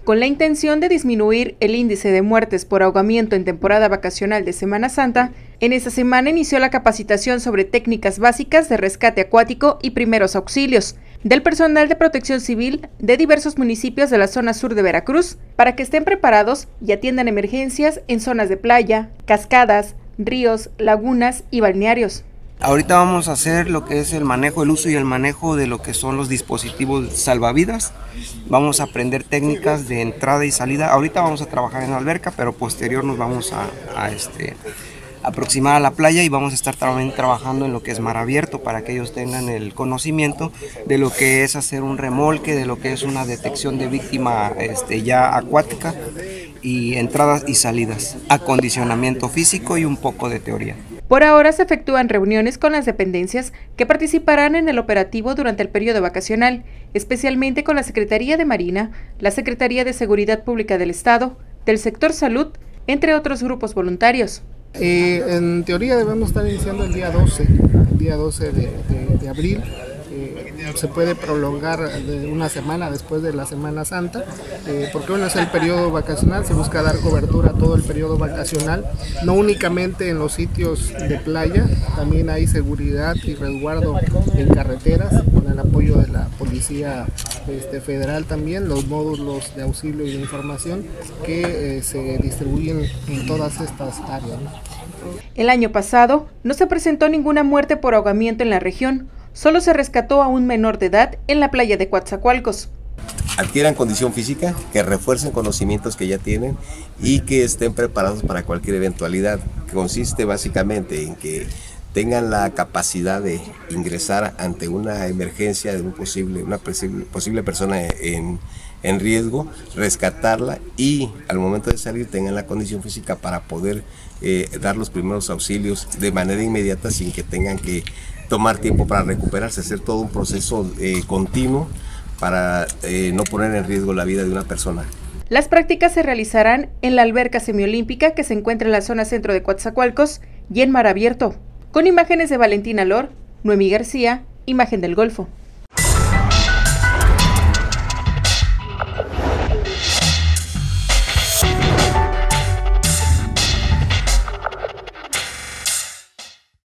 Con la intención de disminuir el índice de muertes por ahogamiento en temporada vacacional de Semana Santa, en esta semana inició la capacitación sobre técnicas básicas de rescate acuático y primeros auxilios del personal de protección civil de diversos municipios de la zona sur de Veracruz, para que estén preparados y atiendan emergencias en zonas de playa, cascadas, ríos, lagunas y balnearios. Ahorita vamos a hacer lo que es el manejo, el uso y el manejo de lo que son los dispositivos salvavidas. Vamos a aprender técnicas de entrada y salida. Ahorita vamos a trabajar en la alberca, pero posterior nos vamos a aproximar a la playa y vamos a estar también trabajando en lo que es mar abierto para que ellos tengan el conocimiento de lo que es hacer un remolque, de lo que es una detección de víctima ya acuática, y entradas y salidas, acondicionamiento físico y un poco de teoría. Por ahora se efectúan reuniones con las dependencias que participarán en el operativo durante el periodo vacacional, especialmente con la Secretaría de Marina, la Secretaría de Seguridad Pública del Estado, del sector salud, entre otros grupos voluntarios. En teoría debemos estar iniciando el día 12 de abril. Se puede prolongar de una semana después de la Semana Santa, porque bueno, es el periodo vacacional, se busca dar cobertura a todo el periodo vacacional, no únicamente en los sitios de playa, también hay seguridad y resguardo en carreteras, con el apoyo de la Policía Federal también, los módulos de auxilio y de información que se distribuyen en todas estas áreas, ¿no? El año pasado no se presentó ninguna muerte por ahogamiento en la región. Solo se rescató a un menor de edad en la playa de Coatzacoalcos. Adquieran condición física, que refuercen conocimientos que ya tienen y que estén preparados para cualquier eventualidad. Consiste básicamente en que tengan la capacidad de ingresar ante una emergencia de una posible persona en riesgo, rescatarla y al momento de salir tengan la condición física para poder dar los primeros auxilios de manera inmediata sin que tengan que tomar tiempo para recuperarse, hacer todo un proceso continuo para no poner en riesgo la vida de una persona. Las prácticas se realizarán en la alberca semiolímpica que se encuentra en la zona centro de Coatzacoalcos y en mar abierto. Con imágenes de Valentina Lor, Noemí García, Imagen del Golfo.